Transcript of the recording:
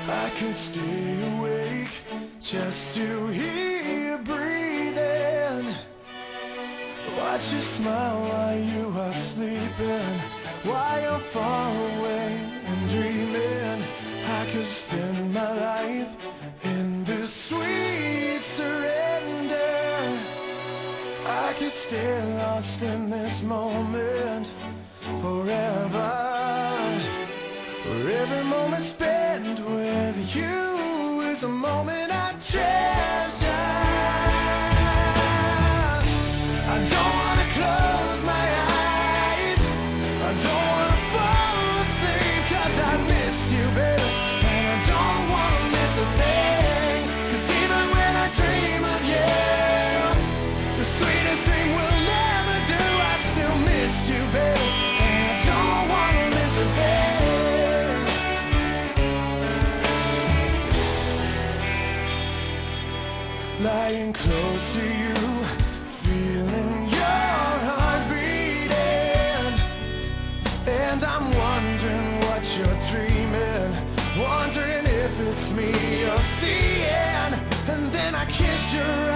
I could stay awake just to hear you breathing. Watch you smile while you are sleeping, while you're far away and dreaming. I could spend my life in this sweet surrender. I could stay lost in this moment forever. For every moment spent with you is a moment I treasure. I don't wanna close my eyes, I don't wanna fall asleep, 'cause I miss you, baby, and I don't wanna miss a thing. 'Cause even when I dream of you, the sweetest dream will never do. I'd still miss you, baby, and I don't wanna miss a thing. Lying close to you, feeling your heart beating, and I'm wondering what you're dreaming, wondering if it's me you're seeing. And then I kiss your